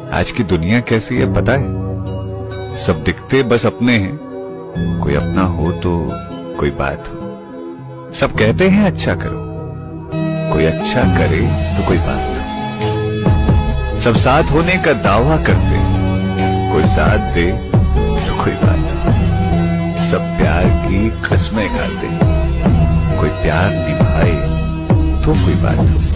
आज की दुनिया कैसी है पता है? सब दिखते बस अपने हैं, कोई अपना हो तो कोई बात हो। सब कहते हैं अच्छा करो, कोई अच्छा करे तो कोई बात हो। सब साथ होने का दावा करते, कोई साथ दे तो कोई बात हो। सब प्यार की कस्में खाते, कोई प्यार निभाए तो कोई बात हो।